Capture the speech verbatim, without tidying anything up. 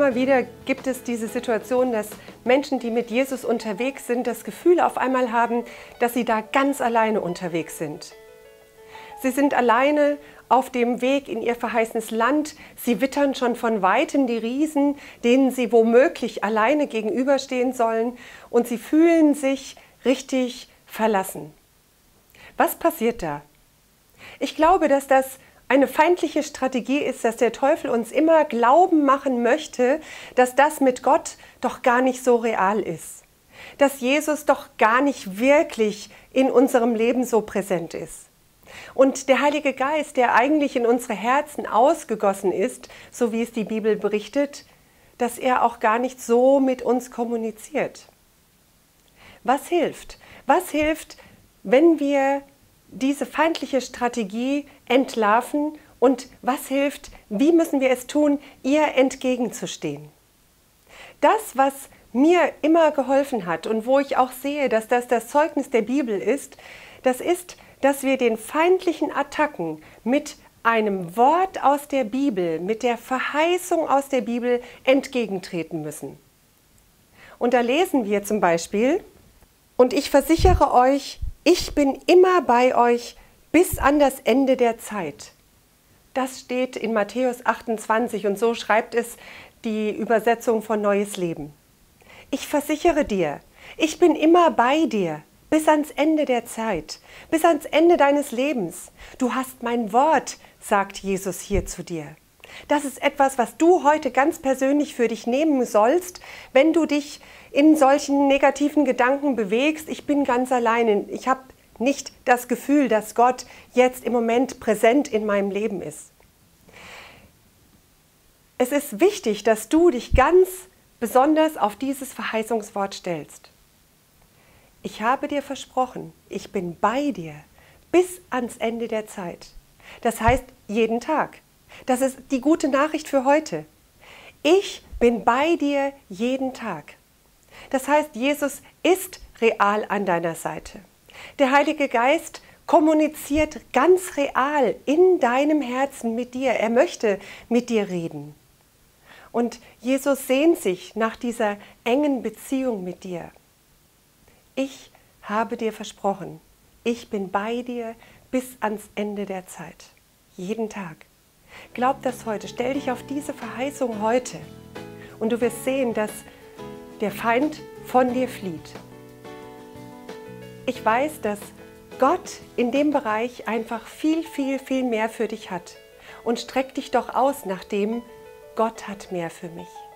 immer wieder gibt es diese Situation, dass Menschen, die mit Jesus unterwegs sind, das Gefühl auf einmal haben, dass sie da ganz alleine unterwegs sind. Sie sind alleine auf dem Weg in ihr verheißenes Land. Sie wittern schon von Weitem die Riesen, denen sie womöglich alleine gegenüberstehen sollen. Und sie fühlen sich richtig verlassen. Was passiert da? Ich glaube, dass das eine feindliche Strategie ist, dass der Teufel uns immer glauben machen möchte, dass das mit Gott doch gar nicht so real ist. Dass Jesus doch gar nicht wirklich in unserem Leben so präsent ist. Und der Heilige Geist, der eigentlich in unsere Herzen ausgegossen ist, so wie es die Bibel berichtet, dass er auch gar nicht so mit uns kommuniziert. Was hilft? Was hilft, wenn wir diese feindliche Strategie entlarven, und was hilft, wie müssen wir es tun, ihr entgegenzustehen? Das, was mir immer geholfen hat und wo ich auch sehe, dass das das Zeugnis der Bibel ist, das ist, dass wir den feindlichen Attacken mit einem Wort aus der Bibel, mit der Verheißung aus der Bibel entgegentreten müssen. Und da lesen wir zum Beispiel: Und ich versichere euch, ich bin immer bei euch bis an das Ende der Zeit. Das steht in Matthäus achtundzwanzig und so schreibt es die Übersetzung von Neues Leben. Ich versichere dir, ich bin immer bei dir bis ans Ende der Zeit, bis ans Ende deines Lebens. Du hast mein Wort, sagt Jesus hier zu dir. Das ist etwas, was du heute ganz persönlich für dich nehmen sollst, wenn du dich in solchen negativen Gedanken bewegst. Ich bin ganz alleine, ich habe nicht das Gefühl, dass Gott jetzt im Moment präsent in meinem Leben ist. Es ist wichtig, dass du dich ganz besonders auf dieses Verheißungswort stellst. Ich habe dir versprochen, ich bin bei dir bis ans Ende der Zeit. Das heißt, jeden Tag. Das ist die gute Nachricht für heute. Ich bin bei dir jeden Tag. Das heißt, Jesus ist real an deiner Seite. Der Heilige Geist kommuniziert ganz real in deinem Herzen mit dir. Er möchte mit dir reden. Und Jesus sehnt sich nach dieser engen Beziehung mit dir. Ich habe dir versprochen, ich bin bei dir bis ans Ende der Zeit. Jeden Tag. Glaub das heute. Stell dich auf diese Verheißung heute. Und du wirst sehen, dass der Feind von dir flieht. Ich weiß, dass Gott in dem Bereich einfach viel, viel, viel mehr für dich hat. Und streck dich doch aus nach dem, Gott hat mehr für mich.